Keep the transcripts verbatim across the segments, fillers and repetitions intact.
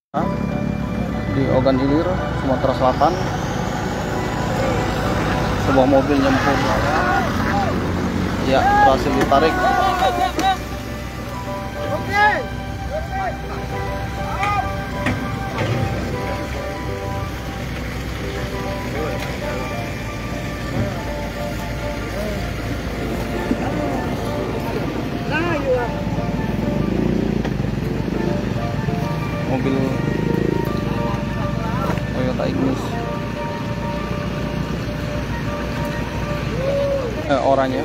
Di Ogan Ilir, Sumatera Selatan, sebuah mobil nyempur ya berhasil ditarik. Mobil Toyota Ignus eh, oranye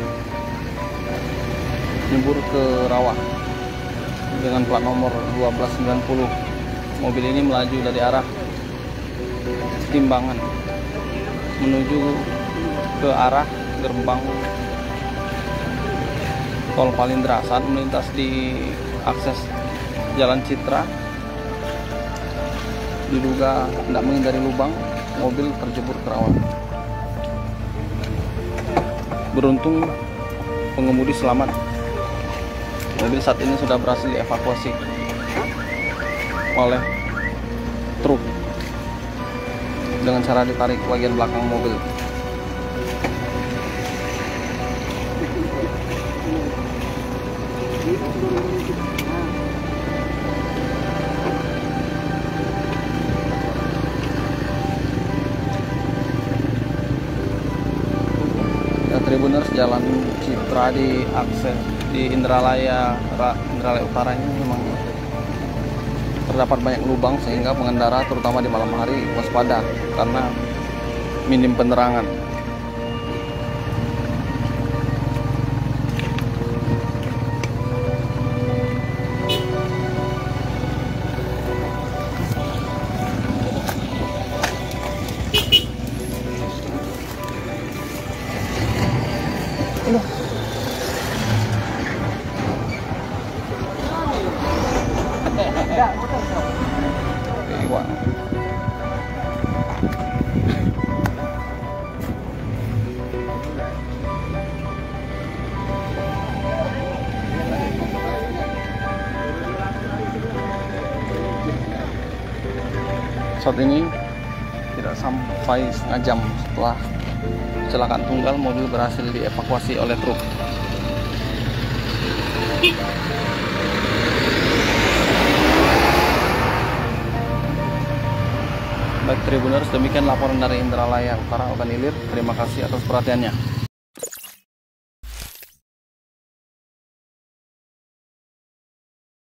nyebur ke rawa dengan plat nomor dua belas sembilan puluh. Mobil ini melaju dari arah Timbangan menuju ke arah gerbang tol Palindra. Saat melintas di akses Jalan Citra, diduga tidak menghindari lubang, mobil terjebur ke rawa. Beruntung pengemudi selamat. Mobil saat ini sudah berhasil dievakuasi oleh truk dengan cara ditarik bagian belakang mobil. Tribuners, Jalan Citra di akses di Indralaya Indralaya Utara ini memang terdapat banyak lubang sehingga pengendara terutama di malam hari waspada karena minim penerangan. Iwan. Saat ini tidak sampai setengah jam setelah kecelakaan tunggal, mobil berhasil dievakuasi oleh truk. Baik Tribuners, demikian laporan dari Indralaya Utara Ogan Ilir. Terima kasih atas perhatiannya.